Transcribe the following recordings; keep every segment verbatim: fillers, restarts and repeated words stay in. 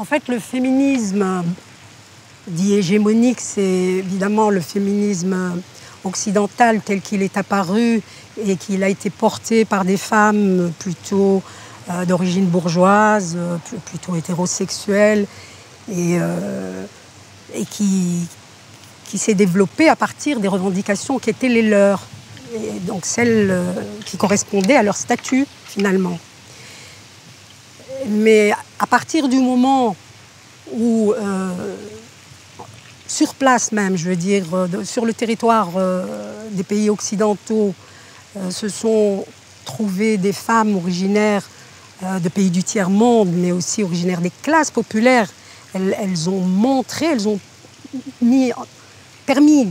En fait, le féminisme dit hégémonique, c'est évidemment le féminisme occidental tel qu'il est apparu et qu'il a été porté par des femmes plutôt euh, d'origine bourgeoise, euh, plutôt hétérosexuelles, et, euh, et qui, qui s'est développé à partir des revendications qui étaient les leurs, et donc celles euh, qui correspondaient à leur statut finalement. Mais à partir du moment où, euh, sur place même, je veux dire, de, sur le territoire euh, des pays occidentaux, euh, se sont trouvées des femmes originaires euh, de pays du tiers-monde, mais aussi originaires des classes populaires, elles, elles ont montré, elles ont mis, permis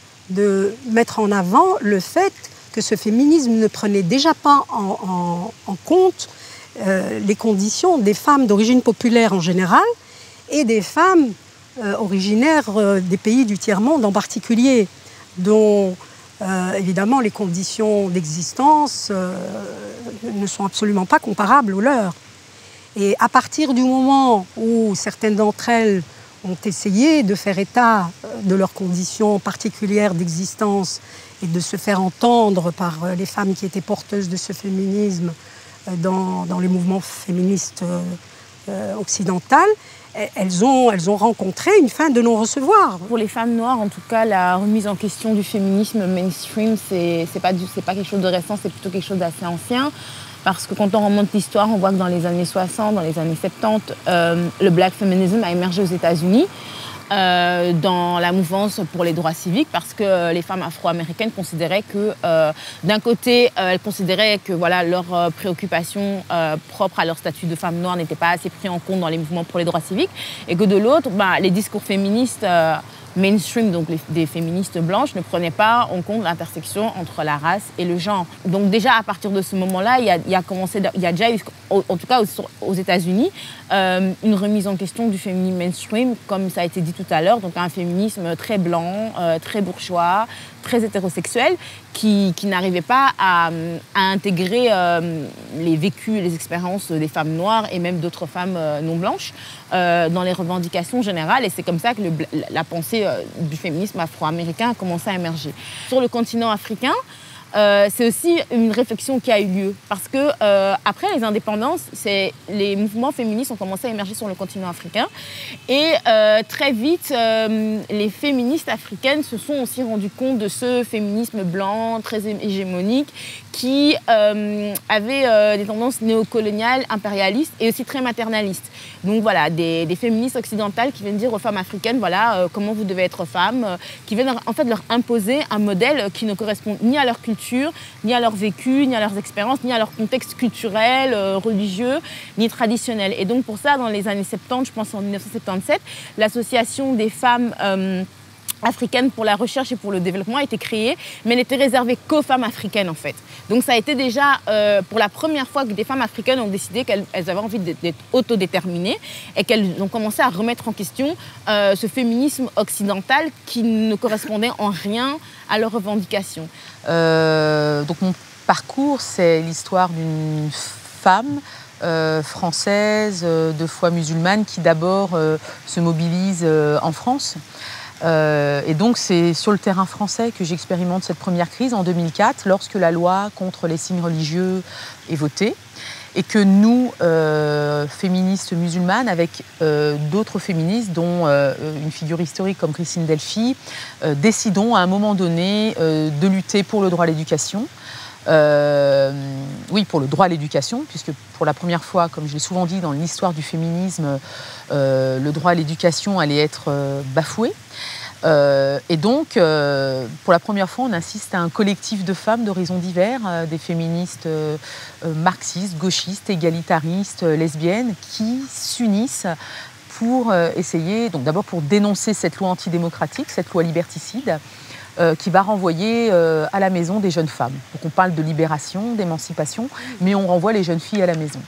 de mettre en avant le fait que ce féminisme ne prenait déjà pas en, en, en compte Euh, les conditions des femmes d'origine populaire en général et des femmes euh, originaires euh, des pays du tiers-monde en particulier, dont euh, évidemment les conditions d'existence euh, ne sont absolument pas comparables aux leurs. Et à partir du moment où certaines d'entre elles ont essayé de faire état de leurs conditions particulières d'existence et de se faire entendre par les femmes qui étaient porteuses de ce féminisme Dans, dans les mouvements féministes euh, occidentaux, elles ont, elles ont rencontré une fin de non-recevoir. Pour les femmes noires, en tout cas, la remise en question du féminisme mainstream, c'est pas, pas quelque chose de récent, c'est plutôt quelque chose d'assez ancien. Parce que quand on remonte l'histoire, on voit que dans les années soixante, dans les années soixante-dix, euh, le black feminism a émergé aux États-Unis. Euh, dans la mouvance pour les droits civiques, parce que euh, les femmes afro-américaines considéraient que, euh, d'un côté, euh, elles considéraient que voilà, leurs euh, préoccupations euh, propres à leur statut de femme noire n'étaient pas assez prises en compte dans les mouvements pour les droits civiques, et que de l'autre, bah, les discours féministes euh, mainstream, donc les, des féministes blanches, ne prenaient pas en compte l'intersection entre la race et le genre. Donc déjà, à partir de ce moment-là, il y a, il y a commencé, il y a déjà eu, en tout cas aux, aux États-Unis, euh, une remise en question du féminisme mainstream, comme ça a été dit tout à l'heure, donc un féminisme très blanc, euh, très bourgeois, très hétérosexuel, qui, qui n'arrivait pas à, à intégrer euh, les vécus et les expériences des femmes noires et même d'autres femmes euh, non blanches euh, dans les revendications générales. Et c'est comme ça que le, la pensée euh, du féminisme afro-américain a commencé à émerger. Sur le continent africain, Euh, c'est aussi une réflexion qui a eu lieu parce que euh, après les indépendances, les mouvements féministes ont commencé à émerger sur le continent africain et euh, très vite, euh, les féministes africaines se sont aussi rendues compte de ce féminisme blanc très hégémonique qui euh, avait euh, des tendances néocoloniales, impérialistes et aussi très maternalistes. Donc voilà, des, des féministes occidentales qui viennent dire aux femmes africaines, voilà, euh, comment vous devez être femme, euh, qui viennent en fait leur imposer un modèle qui ne correspond ni à leur culture, ni à leur vécu, ni à leurs expériences, ni à leur contexte culturel, euh, religieux, ni traditionnel. Et donc pour ça, dans les années soixante-dix, je pense en mille neuf cent soixante-dix-sept, l'association des femmes euh, africaine pour la recherche et pour le développement a été créée, mais elle n'était réservée qu'aux femmes africaines en fait. Donc ça a été déjà euh, pour la première fois que des femmes africaines ont décidé qu'elles avaient envie d'être autodéterminées et qu'elles ont commencé à remettre en question euh, ce féminisme occidental qui ne correspondait en rien à leurs revendications. Euh, donc mon parcours, c'est l'histoire d'une femme euh, française, euh, de foi musulmane, qui d'abord euh, se mobilise euh, en France. Euh, et donc c'est sur le terrain français que j'expérimente cette première crise en deux mille quatre, lorsque la loi contre les signes religieux est votée et que nous, euh, féministes musulmanes, avec euh, d'autres féministes, dont euh, une figure historique comme Christine Delphi, euh, décidons à un moment donné euh, de lutter pour le droit à l'éducation. Euh, oui, pour le droit à l'éducation, puisque pour la première fois, comme je l'ai souvent dit dans l'histoire du féminisme, euh, le droit à l'éducation allait être euh, bafoué. Euh, et donc, euh, pour la première fois, on assiste à un collectif de femmes d'horizons divers, euh, des féministes euh, marxistes, gauchistes, égalitaristes, euh, lesbiennes, qui s'unissent pour euh, essayer, donc d'abord pour dénoncer cette loi antidémocratique, cette loi liberticide, Euh, qui va renvoyer euh, à la maison des jeunes femmes. Donc on parle de libération, d'émancipation, mais on renvoie les jeunes filles à la maison.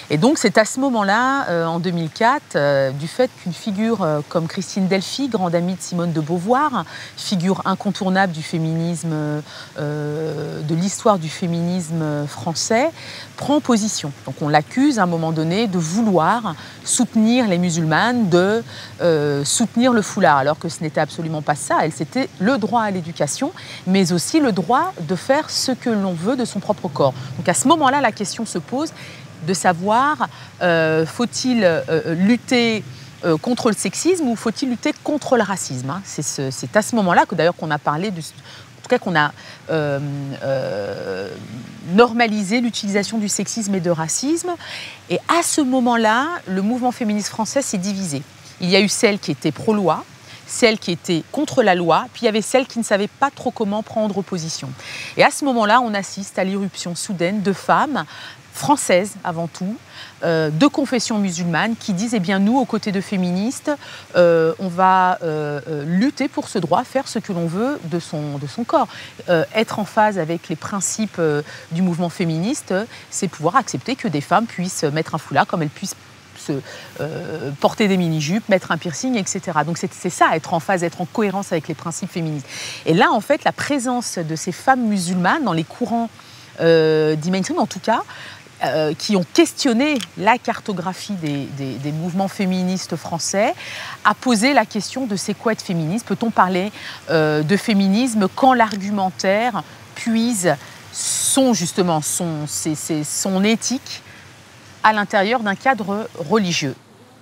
Et donc c'est à ce moment-là, euh, en deux mille quatre, euh, du fait qu'une figure euh, comme Christine Delphy, grande amie de Simone de Beauvoir, figure incontournable du féminisme, euh, de l'histoire du féminisme français, prend position. Donc on l'accuse à un moment donné de vouloir soutenir les musulmanes, de euh, soutenir le foulard, alors que ce n'était absolument pas ça. Elle, c'était le droit à l'éducation, mais aussi le droit de faire ce que l'on veut de son propre corps. Donc à ce moment-là, la question se pose de savoir, euh, faut-il euh, lutter euh, contre le sexisme ou faut-il lutter contre le racisme, hein. C'est ce, c'est à ce moment-là que d'ailleurs qu'on a parlé, du, en tout cas qu'on a euh, euh, normalisé l'utilisation du sexisme et de racisme. Et à ce moment-là, le mouvement féministe français s'est divisé. Il y a eu celles qui étaient pro-loi, celles qui étaient contre la loi, puis il y avait celles qui ne savaient pas trop comment prendre position. Et à ce moment-là, on assiste à l'irruption soudaine de femmes françaises avant tout, euh, de confession musulmane, qui disent, eh bien nous, aux côtés de féministes, euh, on va euh, lutter pour ce droit, faire ce que l'on veut de son, de son corps. Euh, être en phase avec les principes euh, du mouvement féministe, c'est pouvoir accepter que des femmes puissent mettre un foulard comme elles puissent se, euh, porter des mini-jupes, mettre un piercing, et cetera. Donc c'est, c'est ça, être en phase, être en cohérence avec les principes féministes. Et là, en fait, la présence de ces femmes musulmanes dans les courants euh, dits mainstream, en tout cas, Euh, qui ont questionné la cartographie des, des, des mouvements féministes français, a posé la question de c'est quoi être féministe. Peut-on parler euh, de féminisme quand l'argumentaire puise son, justement, son, c'est, c'est son éthique à l'intérieur d'un cadre religieux?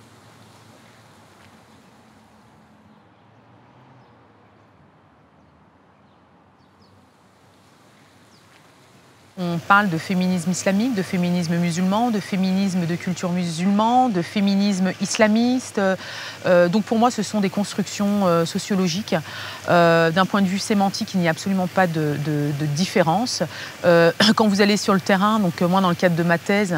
On parle de féminisme islamique, de féminisme musulman, de féminisme de culture musulmane, de féminisme islamiste. Euh, donc pour moi, ce sont des constructions euh, sociologiques. Euh, d'un point de vue sémantique, il n'y a absolument pas de, de, de différence. Euh, quand vous allez sur le terrain, donc moi dans le cadre de ma thèse,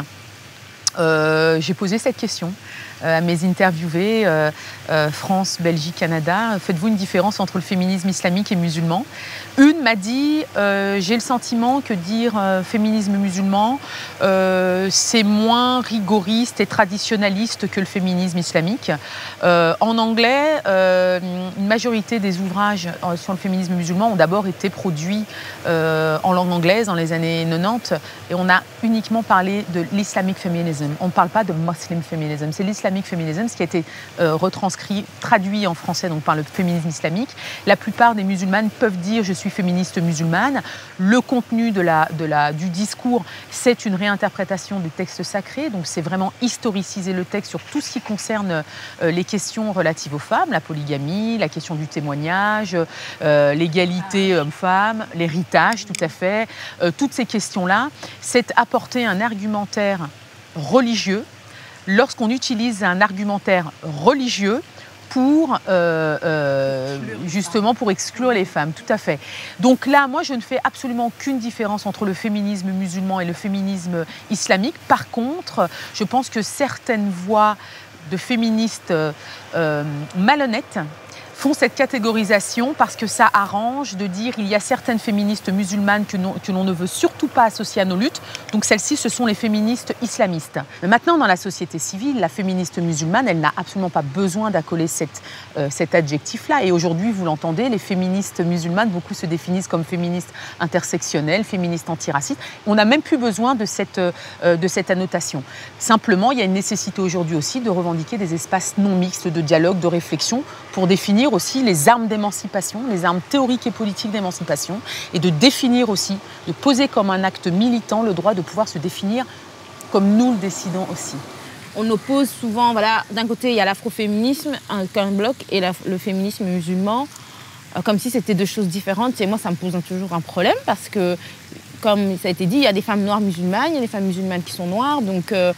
euh, j'ai posé cette question à mes interviewés, euh, euh, France, Belgique, Canada. Faites-vous une différence entre le féminisme islamique et musulman? Une m'a dit, euh, j'ai le sentiment que dire euh, féminisme musulman, euh, c'est moins rigoriste et traditionnaliste que le féminisme islamique. Euh, en anglais, euh, une majorité des ouvrages sur le féminisme musulman ont d'abord été produits euh, en langue anglaise dans les années quatre-vingt-dix, et on a uniquement parlé de l'islamic feminism. On ne parle pas de muslim feminism, c'est l'islamic feminism, ce qui a été euh, retranscrit, traduit en français donc par le féminisme islamique. La plupart des musulmanes peuvent dire je suis féministe musulmane. Le contenu de la, de la, du discours, c'est une réinterprétation des textes sacrés, donc c'est vraiment historiciser le texte sur tout ce qui concerne euh, les questions relatives aux femmes, la polygamie, la question du témoignage, euh, l'égalité homme-femme, l'héritage, tout à fait. Euh, toutes ces questions-là, c'est apporter un argumentaire religieux. Lorsqu'on utilise un argumentaire religieux pour, euh, euh, justement, pour exclure les femmes, tout à fait. Donc là, moi, je ne fais absolument aucune différence entre le féminisme musulman et le féminisme islamique. Par contre, je pense que certaines voix de féministes euh, malhonnêtes font cette catégorisation parce que ça arrange de dire il y a certaines féministes musulmanes que, non, que l'on ne veut surtout pas associer à nos luttes, donc celles-ci ce sont les féministes islamistes. Mais maintenant dans la société civile, la féministe musulmane, elle n'a absolument pas besoin d'accoler cette, euh, cet adjectif-là, et aujourd'hui vous l'entendez, les féministes musulmanes, beaucoup se définissent comme féministes intersectionnelles, féministes antiracistes. On n'a même plus besoin de cette, euh, de cette annotation. Simplement, il y a une nécessité aujourd'hui aussi de revendiquer des espaces non mixtes de dialogue, de réflexion, pour définir aussi les armes d'émancipation, les armes théoriques et politiques d'émancipation, et de définir aussi, de poser comme un acte militant le droit de pouvoir se définir comme nous le décidons aussi. On oppose souvent, voilà, d'un côté il y a l'afroféminisme, un, un bloc, et la, le féminisme musulman, euh, comme si c'était deux choses différentes. Et moi, ça me pose toujours un problème parce que, comme ça a été dit, il y a des femmes noires musulmanes, il y a des femmes musulmanes qui sont noires, donc euh,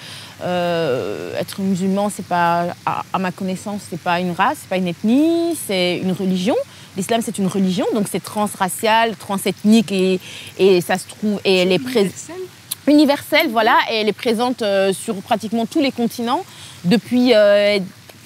euh, être musulman, c'est pas, à, à ma connaissance, c'est pas une race, c'est pas une ethnie, c'est une religion. L'islam, c'est une religion, donc c'est transracial, transethnique, et, et ça se trouve, et elle est présente. Universelle, voilà, et elle est présente euh, sur pratiquement tous les continents depuis euh,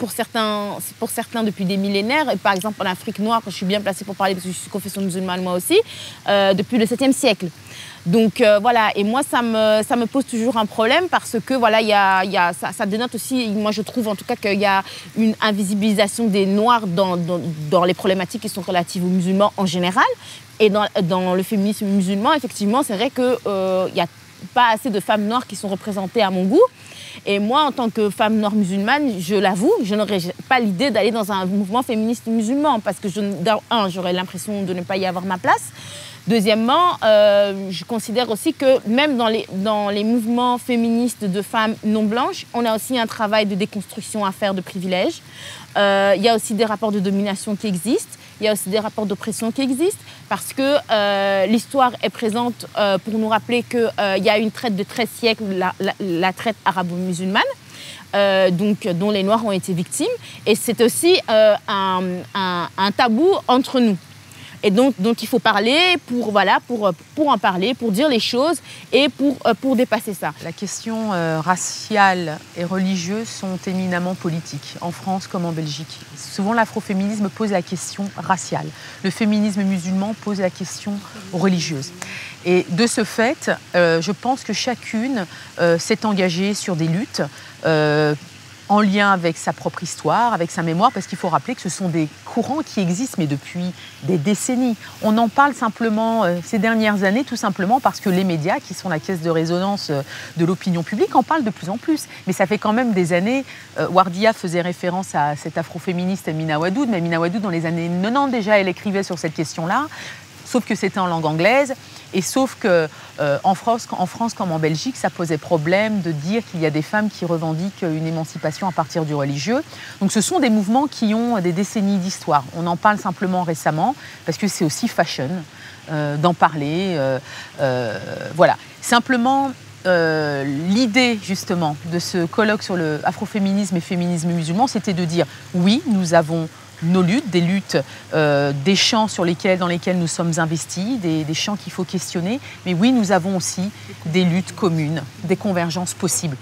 pour certains, pour certains depuis des millénaires. Et par exemple, en Afrique noire, je suis bien placée pour parler parce que je suis confession musulmane moi aussi, euh, depuis le septième siècle. Donc euh, voilà, et moi ça me, ça me pose toujours un problème parce que voilà, y a, y a, ça, ça dénote aussi, moi je trouve en tout cas qu'il y a une invisibilisation des Noirs dans, dans, dans les problématiques qui sont relatives aux musulmans en général. Et dans, dans le féminisme musulman, effectivement, c'est vrai qu'il euh, n'y a pas assez de femmes noires qui sont représentées à mon goût. Et moi, en tant que femme noire musulmane, je l'avoue, je n'aurais pas l'idée d'aller dans un mouvement féministe musulman parce que, je, un, j'aurais l'impression de ne pas y avoir ma place. Deuxièmement, euh, je considère aussi que même dans les, dans les mouvements féministes de femmes non blanches, on a aussi un travail de déconstruction à faire de privilèges. Euh, il y a aussi des rapports de domination qui existent. Il y a aussi des rapports d'oppression qui existent parce que euh, l'histoire est présente euh, pour nous rappeler qu'il euh, y a une traite de treize siècles, la, la, la traite arabo-musulmane, euh, donc, dont les Noirs ont été victimes. Et c'est aussi euh, un, un, un tabou entre nous. Et donc, donc il faut parler pour, voilà, pour, pour en parler, pour dire les choses et pour, pour dépasser ça. La question euh, raciale et religieuse sont éminemment politiques, en France comme en Belgique. Souvent, l'afroféminisme pose la question raciale. Le féminisme musulman pose la question religieuse. Et de ce fait, euh, je pense que chacune euh, s'est engagée sur des luttes euh, en lien avec sa propre histoire, avec sa mémoire, parce qu'il faut rappeler que ce sont des courants qui existent, mais depuis des décennies. On en parle simplement euh, ces dernières années, tout simplement parce que les médias, qui sont la caisse de résonance euh, de l'opinion publique, en parlent de plus en plus. Mais ça fait quand même des années, euh, Wardia faisait référence à cette afroféministe Amina Wadud, mais Amina Wadud, dans les années quatre-vingt-dix déjà, elle écrivait sur cette question-là, sauf que c'était en langue anglaise. Et sauf qu'en euh, France, en France comme en Belgique, ça posait problème de dire qu'il y a des femmes qui revendiquent une émancipation à partir du religieux. Donc ce sont des mouvements qui ont des décennies d'histoire. On en parle simplement récemment parce que c'est aussi fashion euh, d'en parler. Euh, euh, voilà. Simplement, euh, l'idée justement de ce colloque sur le afroféminisme et féminisme musulman, c'était de dire oui, nous avons nos luttes, des luttes, euh, des champs sur lesquels, dans lesquels nous sommes investis, des, des champs qu'il faut questionner. Mais oui, nous avons aussi des luttes communes, des convergences possibles.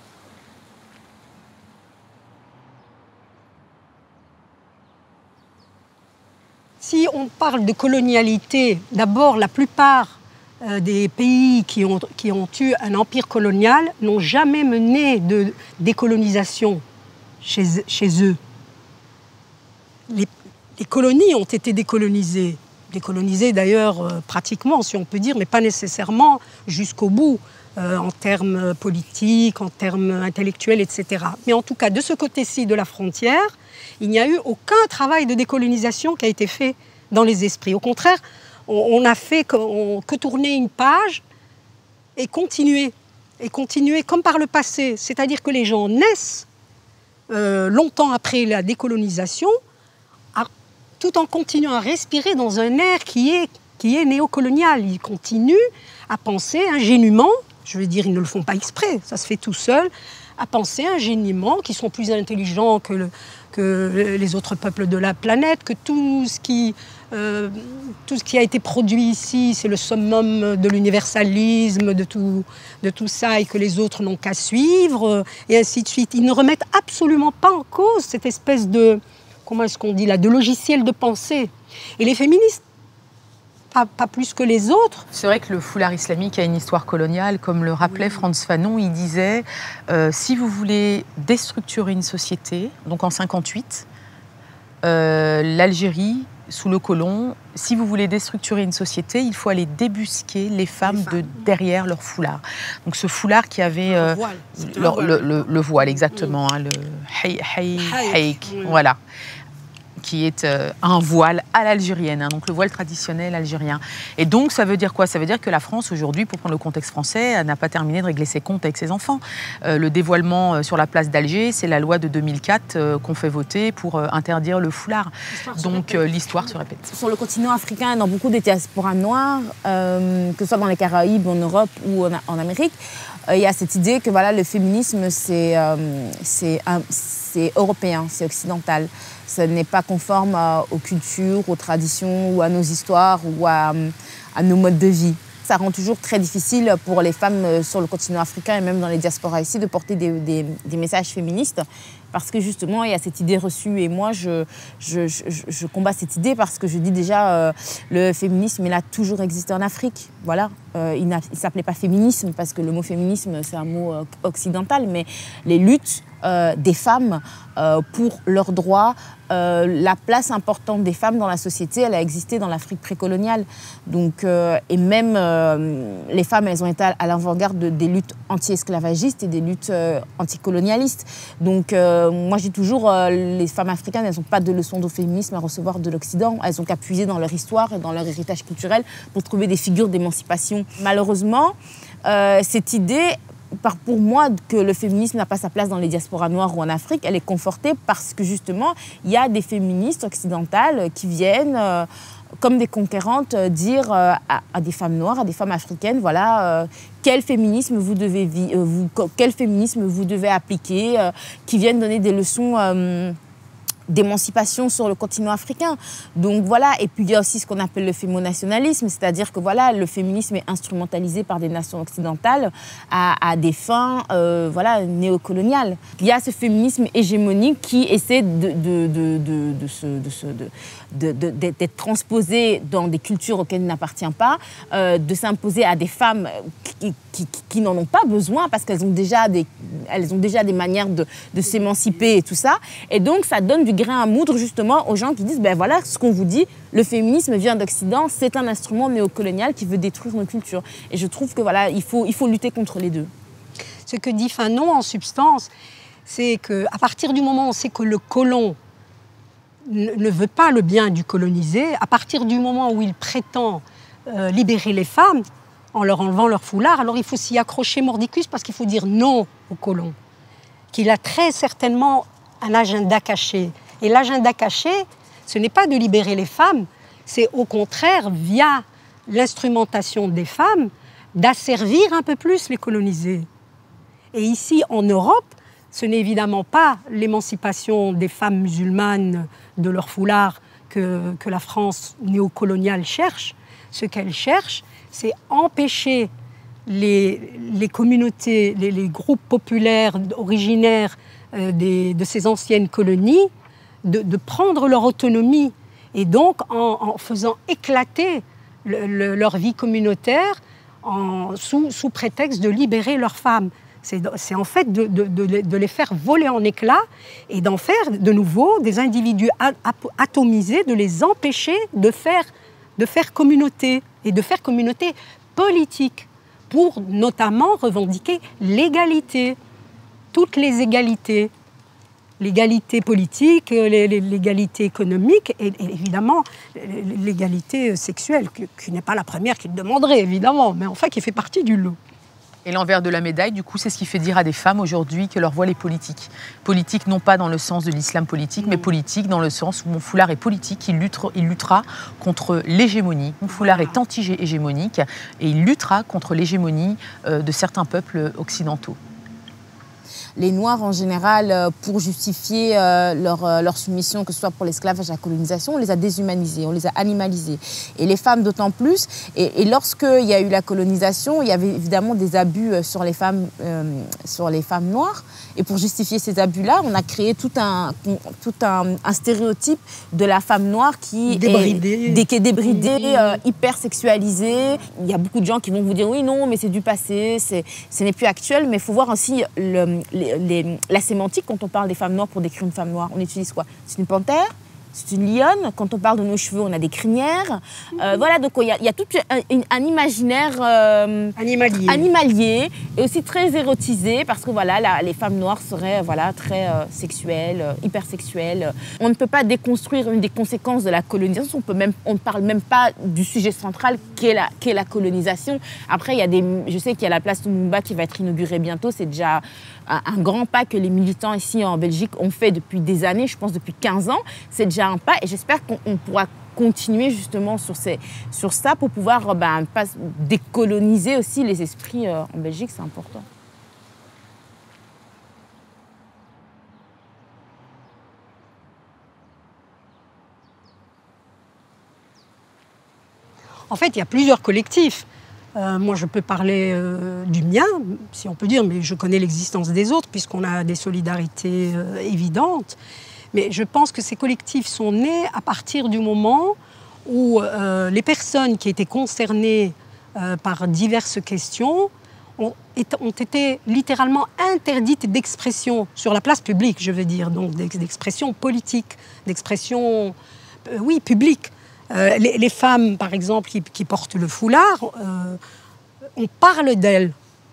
Si on parle de colonialité, d'abord, la plupart euh, des pays qui ont, qui ont eu un empire colonial n'ont jamais mené de décolonisation chez, chez eux. Les, les colonies ont été décolonisées, décolonisées d'ailleurs euh, pratiquement, si on peut dire, mais pas nécessairement jusqu'au bout, euh, en termes politiques, en termes intellectuels, et cetera. Mais en tout cas, de ce côté-ci de la frontière, il n'y a eu aucun travail de décolonisation qui a été fait dans les esprits. Au contraire, on n'a fait que, on, que tourner une page et continuer, et continuer comme par le passé. C'est-à-dire que les gens naissent euh, longtemps après la décolonisation, tout en continuant à respirer dans un air qui est, qui est néocolonial. Ils continuent à penser ingénument, je veux dire, ils ne le font pas exprès, ça se fait tout seul, à penser ingénument qu'ils sont plus intelligents que, le, que les autres peuples de la planète, que tout ce qui, euh, tout ce qui a été produit ici, c'est le summum de l'universalisme, de tout, de tout ça, et que les autres n'ont qu'à suivre, et ainsi de suite. Ils ne remettent absolument pas en cause cette espèce de... comment est-ce qu'on dit là, de logiciel de pensée. Et les féministes, pas, pas plus que les autres. C'est vrai que le foulard islamique a une histoire coloniale, comme le rappelait oui. Frantz Fanon. Il disait, euh, si vous voulez déstructurer une société, donc en cinquante-huit, euh, l'Algérie, sous le colon, si vous voulez déstructurer une société, il faut aller débusquer les femmes, les femmes. de derrière leur foulard. Donc ce foulard qui avait... Euh, le, voile. Le, le, le, le, le voile, exactement, mmh. hein, le haïk, mmh. voilà. qui est euh, un voile à l'algérienne, hein, donc le voile traditionnel algérien. Et donc, ça veut dire quoi? Ça veut dire que la France, aujourd'hui, pour prendre le contexte français, elle n'a pas terminé de régler ses comptes avec ses enfants. Euh, le dévoilement euh, sur la place d'Alger, c'est la loi de deux mille quatre euh, qu'on fait voter pour euh, interdire le foulard. Donc, euh, l'histoire se répète. Sur le continent africain, dans beaucoup des diasporas noires, euh, que ce soit dans les Caraïbes, en Europe ou en, en Amérique, il euh, y a cette idée que voilà, le féminisme, c'est euh, européen, c'est occidental. Ce n'est pas conforme à, aux cultures, aux traditions ou à nos histoires ou à, à nos modes de vie. Ça rend toujours très difficile pour les femmes sur le continent africain et même dans les diasporas ici de porter des, des, des messages féministes. parce que justement, il y a cette idée reçue. Et moi, je, je, je, je combats cette idée parce que je dis déjà, euh, le féminisme, il a toujours existé en Afrique. Voilà. Euh, il ne s'appelait pas féminisme, parce que le mot féminisme, c'est un mot euh, occidental, mais les luttes euh, des femmes euh, pour leurs droits, euh, la place importante des femmes dans la société, elle a existé dans l'Afrique précoloniale. Donc, euh, et même euh, les femmes, elles ont été à l'avant-garde de, des luttes anti-esclavagistes et des luttes euh, anticolonialistes. Donc, euh, moi, je dis toujours, euh, les femmes africaines, elles n'ont pas de leçons de féminisme à recevoir de l'Occident. Elles ont qu'à puiser dans leur histoire et dans leur héritage culturel pour trouver des figures d'émancipation. Malheureusement, euh, cette idée, par, pour moi, que le féminisme n'a pas sa place dans les diasporas noires ou en Afrique, elle est confortée parce que justement, il y a des féministes occidentales qui viennent, euh, comme des conquérantes, euh, dire euh, à, à des femmes noires, à des femmes africaines, voilà, euh, quel féminisme vous devez, euh, vous, quel féminisme vous devez appliquer, euh, qui viennent donner des leçons euh, d'émancipation sur le continent africain. Donc voilà, et puis il y a aussi ce qu'on appelle le fémonationalisme, c'est-à-dire que voilà, le féminisme est instrumentalisé par des nations occidentales à, à des fins euh, voilà, néocoloniales. Il y a ce féminisme hégémonique qui essaie de, de, de, de, de, se, de, se, de, de, de, d'être transposé dans des cultures auxquelles il n'appartient pas, euh, de s'imposer à des femmes qui, qui, qui n'en ont pas besoin parce qu'elles ont déjà des, elles ont déjà des manières de, de s'émanciper et tout ça. Et donc ça donne du grain à moudre justement aux gens qui disent ben voilà ce qu'on vous dit, le féminisme vient d'Occident, c'est un instrument néocolonial qui veut détruire nos cultures. Et je trouve que voilà, il faut, il faut lutter contre les deux. Ce que dit Fanon en substance, c'est qu'à partir du moment où on sait que le colon ne veut pas le bien du colonisé, à partir du moment où il prétend euh, libérer les femmes en leur enlevant leur foulard, alors il faut s'y accrocher mordicus parce qu'il faut dire non au colon, qu'il a très certainement un agenda caché. Et l'agenda caché, ce n'est pas de libérer les femmes, c'est au contraire, via l'instrumentation des femmes, d'asservir un peu plus les colonisés. Et ici, en Europe, ce n'est évidemment pas l'émancipation des femmes musulmanes de leur foulard que, que la France néocoloniale cherche. Ce qu'elle cherche, c'est empêcher les, les communautés, les, les groupes populaires originaires euh, des, de ces anciennes colonies de, de prendre leur autonomie. Et donc, en, en faisant éclater le, le, leur vie communautaire en, sous, sous prétexte de libérer leurs femmes. C'est en fait de, de, de, de les faire voler en éclats et d'en faire de nouveau des individus atomisés, de les empêcher de faire, de faire communauté et de faire communauté politique pour notamment revendiquer l'égalité, toutes les égalités, l'égalité politique, l'égalité économique et, et évidemment l'égalité sexuelle, qui, qui n'est pas la première qu'il demanderait évidemment, mais enfin qui fait partie du lot. Et l'envers de la médaille, du coup, c'est ce qui fait dire à des femmes aujourd'hui que leur voile est politique. Politique non pas dans le sens de l'islam politique, non. mais politique dans le sens où mon foulard est politique, il luttera, il luttera contre l'hégémonie. Mon foulard est anti-hégémonique et il luttera contre l'hégémonie euh, de certains peuples occidentaux. Les Noirs, en général, pour justifier euh, leur, euh, leur soumission, que ce soit pour l'esclavage et la colonisation, on les a déshumanisés, on les a animalisés. Et les femmes d'autant plus. Et, et lorsqu'il y a eu la colonisation, il y avait évidemment des abus sur les femmes, euh, sur les femmes noires. Et pour justifier ces abus-là, on a créé tout un, tout un, un stéréotype de la femme noire qui débridée. est, qui est débridée, euh, hyper sexualisée. Il y a beaucoup de gens qui vont vous dire « oui, non, mais c'est du passé, ce n'est plus actuel ». Mais il faut voir aussi le, les, les, la sémantique quand on parle des femmes noires pour décrire une femme noire. On utilise quoi? C'est une panthère? C'est une lionne. Quand on parle de nos cheveux, on a des crinières. Euh, voilà, donc il y, y a tout un, un imaginaire euh, animalier. animalier et aussi très érotisé parce que voilà, la, les femmes noires seraient voilà, très euh, sexuelles, euh, hypersexuelles. On ne peut pas déconstruire une des conséquences de la colonisation. On peut même, on ne parle même pas du sujet central qu'est la, qu'est la colonisation. Après, il y a des, je sais qu'il y a la place Lumumba qui va être inaugurée bientôt. C'est déjà un, un grand pas que les militants ici en Belgique ont fait depuis des années, je pense depuis quinze ans. C'est déjà un pas et j'espère qu'on pourra continuer justement sur, ces, sur ça pour pouvoir ben, pas décoloniser aussi les esprits euh, en Belgique, c'est important. En fait, il y a plusieurs collectifs. Euh, moi, je peux parler euh, du mien, si on peut dire, mais je connais l'existence des autres, puisqu'on a des solidarités euh, évidentes. Mais je pense que ces collectifs sont nés à partir du moment où euh, les personnes qui étaient concernées euh, par diverses questions ont, ont été littéralement interdites d'expression sur la place publique, je veux dire, donc d'expression politique, d'expression, euh, oui, publique. Euh, les, les femmes, par exemple, qui, qui portent le foulard, euh, on parle d'elles,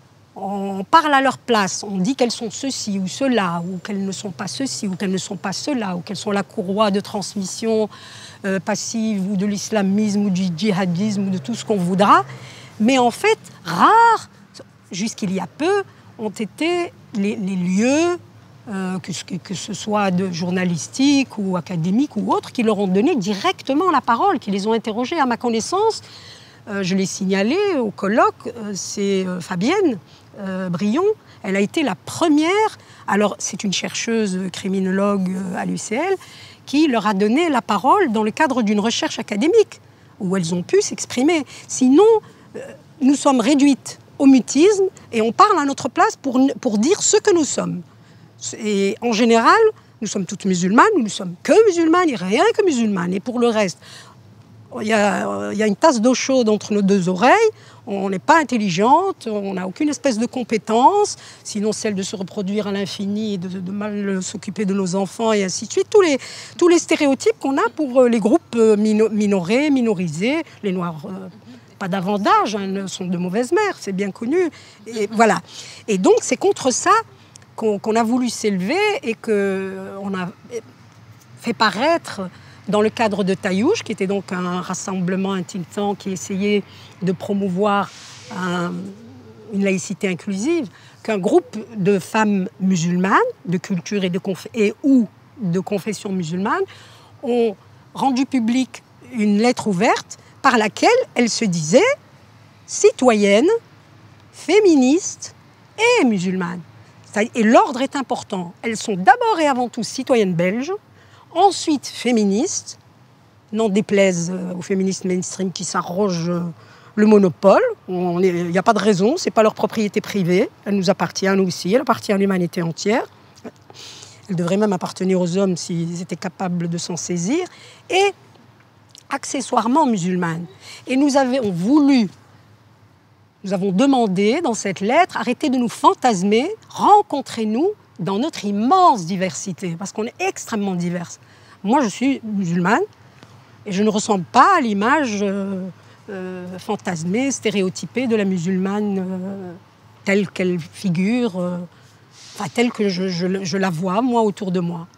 on parle à leur place, on dit qu'elles sont ceci ou cela, ou qu'elles ne sont pas ceci, ou qu'elles ne sont pas cela, ou qu'elles sont la courroie de transmission euh, passive, ou de l'islamisme, ou du djihadisme, ou de tout ce qu'on voudra. Mais en fait, rares, jusqu'il y a peu, ont été les, les lieux, Euh, que, que ce soit de journalistique ou académique ou autre, qui leur ont donné directement la parole, qui les ont interrogés. À ma connaissance, euh, je l'ai signalé au colloque, euh, c'est euh, Fabienne euh, Brion. Elle a été la première, alors c'est une chercheuse criminologue euh, à l'U C L, qui leur a donné la parole dans le cadre d'une recherche académique, où elles ont pu s'exprimer. Sinon, euh, nous sommes réduites au mutisme et on parle à notre place pour, pour dire ce que nous sommes. Et en général, nous sommes toutes musulmanes, nous ne sommes que musulmanes et rien que musulmanes. Et pour le reste, il y a, il y a une tasse d'eau chaude entre nos deux oreilles, on n'est pas intelligente, on n'a aucune espèce de compétence, sinon celle de se reproduire à l'infini et de, de mal s'occuper de nos enfants et ainsi de suite. Tous les, tous les stéréotypes qu'on a pour les groupes mino, minorés, minorisés, les Noirs... Euh, pas davantage, hein, sont de mauvaises mères, c'est bien connu. Et voilà. Et donc, c'est contre ça qu'on qu'on a voulu s'élever et qu'on a fait paraître dans le cadre de Taïouch, qui était donc un rassemblement, un think tank qui essayait de promouvoir un, une laïcité inclusive, qu'un groupe de femmes musulmanes, de culture et, de conf- et ou de confession musulmane, ont rendu publique une lettre ouverte par laquelle elles se disaient citoyennes, féministes et musulmanes. Et l'ordre est important. Elles sont d'abord et avant tout citoyennes belges, ensuite féministes, n'en déplaise aux féministes mainstream qui s'arrogent le monopole. Il n'y a pas de raison, ce n'est pas leur propriété privée. Elle nous appartient, à nous aussi, elle appartient à l'humanité entière. Elle devrait même appartenir aux hommes s'ils étaient capables de s'en saisir. Et accessoirement musulmanes. Et nous avons voulu... Nous avons demandé dans cette lettre, arrêtez de nous fantasmer, rencontrez-nous dans notre immense diversité, parce qu'on est extrêmement diverses. Moi, je suis musulmane et je ne ressemble pas à l'image euh, euh, fantasmée, stéréotypée de la musulmane euh, telle qu'elle figure, euh, enfin, telle que je, je, je la vois, moi, autour de moi.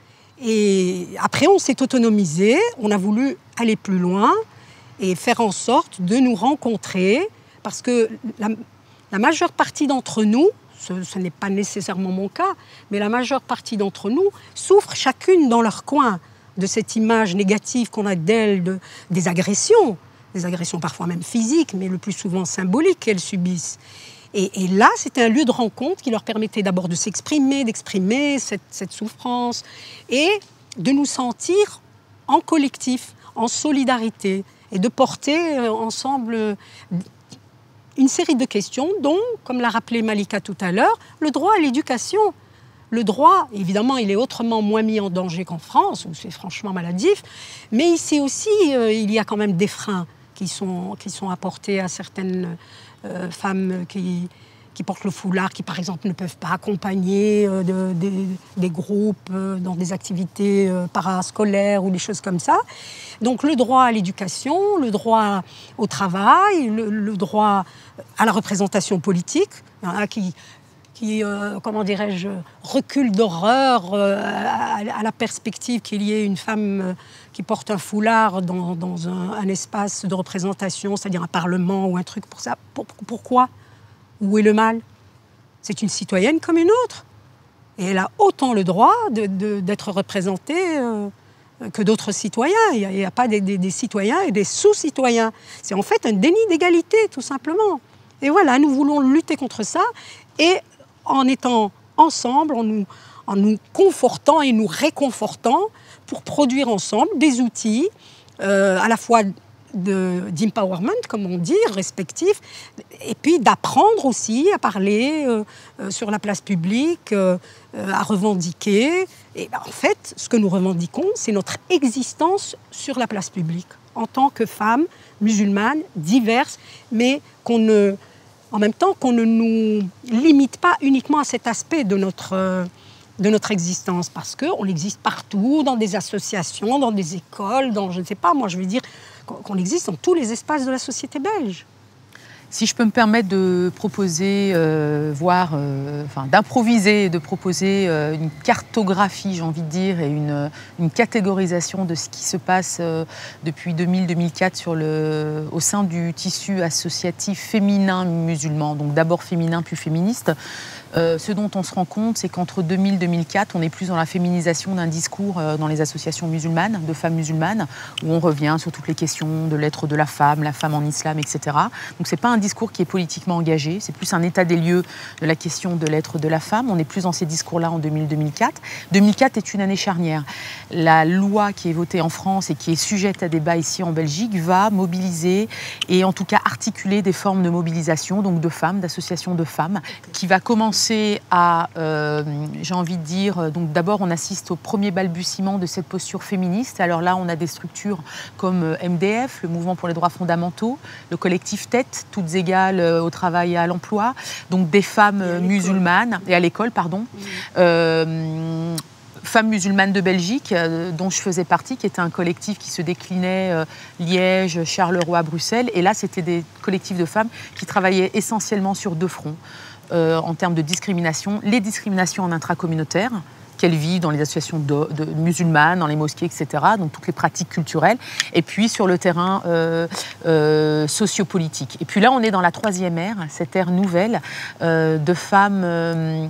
Et après, on s'est autonomisé, on a voulu aller plus loin et faire en sorte de nous rencontrer, parce que la, la majeure partie d'entre nous, ce, ce n'est pas nécessairement mon cas, mais la majeure partie d'entre nous souffrent chacune dans leur coin de cette image négative qu'on a d'elles, de, des agressions, des agressions parfois même physiques, mais le plus souvent symboliques qu'elles subissent. Et, et là, c'était un lieu de rencontre qui leur permettait d'abord de s'exprimer, d'exprimer cette, cette souffrance et de nous sentir en collectif, en solidarité, et de porter ensemble une série de questions, dont, comme l'a rappelé Malika tout à l'heure, le droit à l'éducation. Le droit, évidemment, il est autrement moins mis en danger qu'en France, où c'est franchement maladif, mais ici aussi, euh, il y a quand même des freins qui sont, qui sont apportés à certaines euh, femmes qui, qui portent le foulard, qui, par exemple, ne peuvent pas accompagner euh, de, de, des groupes euh, dans des activités euh, parascolaires ou des choses comme ça. Donc, le droit à l'éducation, le droit au travail, le, le droit à la représentation politique, il y en a qui... qui, euh, comment dirais-je, recule d'horreur euh, à, à la perspective qu'il y ait une femme euh, qui porte un foulard dans, dans un, un espace de représentation, c'est-à-dire un parlement ou un truc pour ça. Pour, pourquoi? Où est le mal? C'est une citoyenne comme une autre. Et elle a autant le droit de, de, d'être représentée euh, que d'autres citoyens. Il n'y a, a pas des, des, des citoyens et des sous-citoyens. C'est en fait un déni d'égalité, tout simplement. Et voilà, nous voulons lutter contre ça. Et en étant ensemble, en nous, en nous confortant et nous réconfortant pour produire ensemble des outils euh, à la fois d'empowerment, comme on dit, respectif, et puis d'apprendre aussi à parler euh, euh, sur la place publique, euh, euh, à revendiquer. Et ben, en fait, ce que nous revendiquons, c'est notre existence sur la place publique, en tant que femmes musulmanes, diverses, mais qu'on ne, en même temps qu'on ne nous limite pas uniquement à cet aspect de notre... Euh, de notre existence, parce qu'on existe partout, dans des associations, dans des écoles, dans, je ne sais pas, moi je veux dire qu'on existe dans tous les espaces de la société belge. Si je peux me permettre de proposer, euh, voire euh, enfin, d'improviser, de proposer euh, une cartographie, j'ai envie de dire, et une, une catégorisation de ce qui se passe euh, depuis deux mille à deux mille quatre sur le, au sein du tissu associatif féminin musulman, donc d'abord féminin puis féministe. Euh, ce dont on se rend compte, c'est qu'entre deux mille et deux mille quatre, on est plus dans la féminisation d'un discours euh, dans les associations musulmanes, de femmes musulmanes, où on revient sur toutes les questions de l'être de la femme, la femme en islam, et cetera. Donc c'est pas un discours qui est politiquement engagé, c'est plus un état des lieux de la question de l'être de la femme. On est plus dans ces discours-là en deux mille à deux mille quatre. deux mille quatre est une année charnière. La loi qui est votée en France et qui est sujette à débat ici en Belgique va mobiliser et en tout cas articuler des formes de mobilisation, donc de femmes, d'associations de femmes, qui va commencer à, euh, j'ai envie de dire, donc d'abord on assiste au premier balbutiement de cette posture féministe. Alors là, on a des structures comme M D F, le Mouvement pour les droits fondamentaux, le collectif Tête, toutes égales au travail et à l'emploi, donc des femmes musulmanes, et à l'école, pardon, mmh. euh, Femmes musulmanes de Belgique, euh, dont je faisais partie, qui était un collectif qui se déclinait euh, Liège, Charleroi, Bruxelles. Et là, c'était des collectifs de femmes qui travaillaient essentiellement sur deux fronts. Euh, en termes de discrimination, les discriminations en intracommunautaire, qu'elles vivent dans les associations de, de musulmanes, dans les mosquées, et cetera, donc toutes les pratiques culturelles, et puis sur le terrain euh, euh, sociopolitique. Et puis là, on est dans la troisième ère, cette ère nouvelle euh, de femmes... Euh,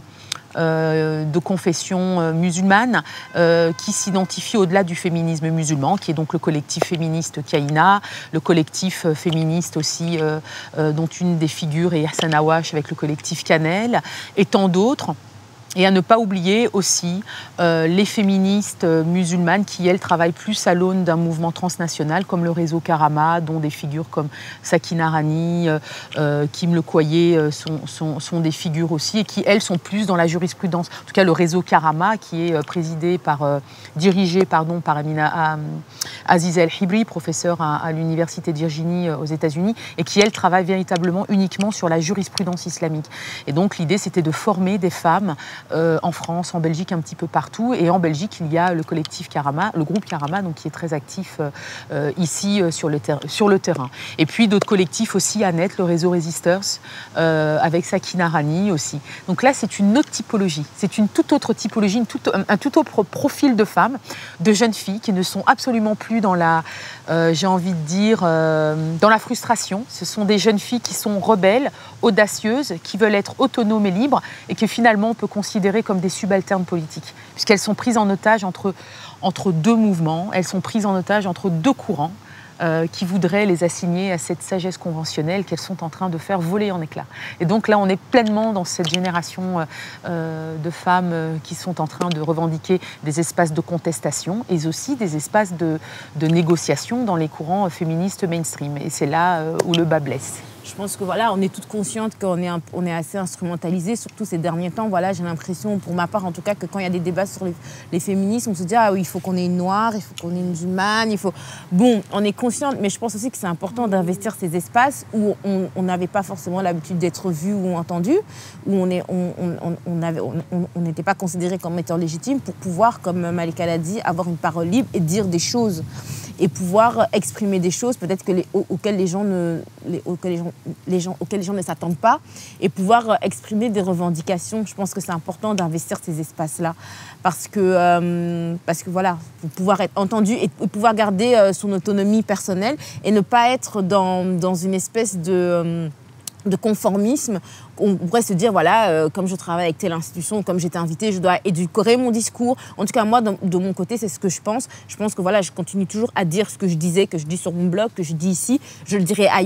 Euh, de confession euh, musulmane euh, qui s'identifie au-delà du féminisme musulman, qui est donc le collectif féministe Kaina, le collectif euh, féministe aussi, euh, euh, dont une des figures est Hassan Awash avec le collectif Cannelle, et tant d'autres. Et à ne pas oublier aussi euh, les féministes euh, musulmanes qui, elles, travaillent plus à l'aune d'un mouvement transnational, comme le réseau Karama, dont des figures comme Sakina Rani, euh, euh, Kim Lecoyer euh, sont, sont, sont des figures aussi, et qui, elles, sont plus dans la jurisprudence. En tout cas, le réseau Karama, qui est euh, présidé par, euh, dirigé pardon, par Amina euh, Aziz El-Hibri, professeur à, à l'Université de Virginie euh, aux États-Unis, et qui, elle, travaille véritablement uniquement sur la jurisprudence islamique. Et donc, l'idée, c'était de former des femmes Euh, en France, en Belgique, un petit peu partout. Et en Belgique, il y a le collectif Karama, le groupe Karama, donc, qui est très actif euh, ici euh, sur, le sur le terrain. Et puis d'autres collectifs aussi, Annette, le réseau Resisters, euh, avec Sakina Rani aussi. Donc là, c'est une autre typologie. C'est une toute autre typologie, une toute, un, un tout autre profil de femmes, de jeunes filles qui ne sont absolument plus dans la, euh, j'ai envie de dire, euh, dans la frustration. Ce sont des jeunes filles qui sont rebelles, audacieuses, qui veulent être autonomes et libres, et que finalement, on peut considérer comme des subalternes politiques, puisqu'elles sont prises en otage entre, entre deux mouvements, elles sont prises en otage entre deux courants euh, qui voudraient les assigner à cette sagesse conventionnelle qu'elles sont en train de faire voler en éclats. Et donc là, on est pleinement dans cette génération euh, de femmes euh, qui sont en train de revendiquer des espaces de contestation et aussi des espaces de, de négociation dans les courants féministes mainstream. Et c'est là euh, où le bas blesse. Je pense que voilà, on est toutes conscientes qu'on est, un, on est assez instrumentalisé, surtout ces derniers temps. Voilà, j'ai l'impression, pour ma part en tout cas, que quand il y a des débats sur les, les féminismes, on se dit ah oui, il faut qu'on ait une noire, il faut qu'on ait une musulmane, il faut. Bon, on est consciente, mais je pense aussi que c'est important d'investir ces espaces où on n'avait pas forcément l'habitude d'être vu ou entendu, où on est, on, on, on avait, on n'était pas considéré comme étant légitime pour pouvoir, comme Malika l'a dit, avoir une parole libre et dire des choses. Et pouvoir exprimer des choses peut-être que les, auxquelles les gens ne, les, auxquelles les gens, les gens, auxquelles les gens ne s'attendent pas, et pouvoir exprimer des revendications. Je pense que c'est important d'investir ces espaces-là, parce que, euh, parce que voilà, pour pouvoir être entendu et pouvoir garder euh, son autonomie personnelle et ne pas être dans, dans une espèce de... Euh, de conformisme. On pourrait se dire, voilà, euh, comme je travaille avec telle institution, comme j'étais invitée, je dois édulcorer mon discours. En tout cas, moi, de, de mon côté, c'est ce que je pense. Je pense que voilà, je continue toujours à dire ce que je disais, que je dis sur mon blog, que je dis ici, je le dirai ailleurs.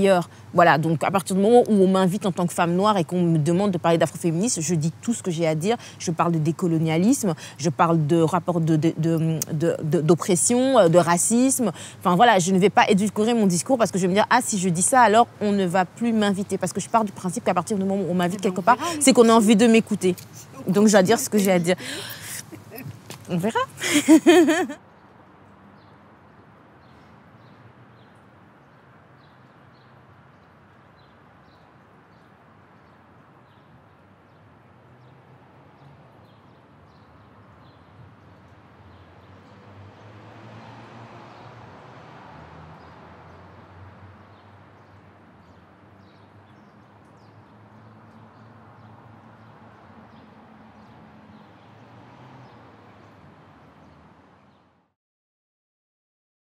Voilà, donc à partir du moment où on m'invite en tant que femme noire et qu'on me demande de parler d'afroféminisme, je dis tout ce que j'ai à dire. Je parle de décolonialisme, je parle de rapport de, de, de, de, de, d'oppression, de racisme. Enfin voilà, je ne vais pas édulcorer mon discours parce que je vais me dire, ah si je dis ça, alors on ne va plus m'inviter. Parce que je pars du principe qu'à partir du moment où on m'invite quelque part, c'est qu'on a envie de m'écouter. Donc je dois dire ce que j'ai à dire. On verra.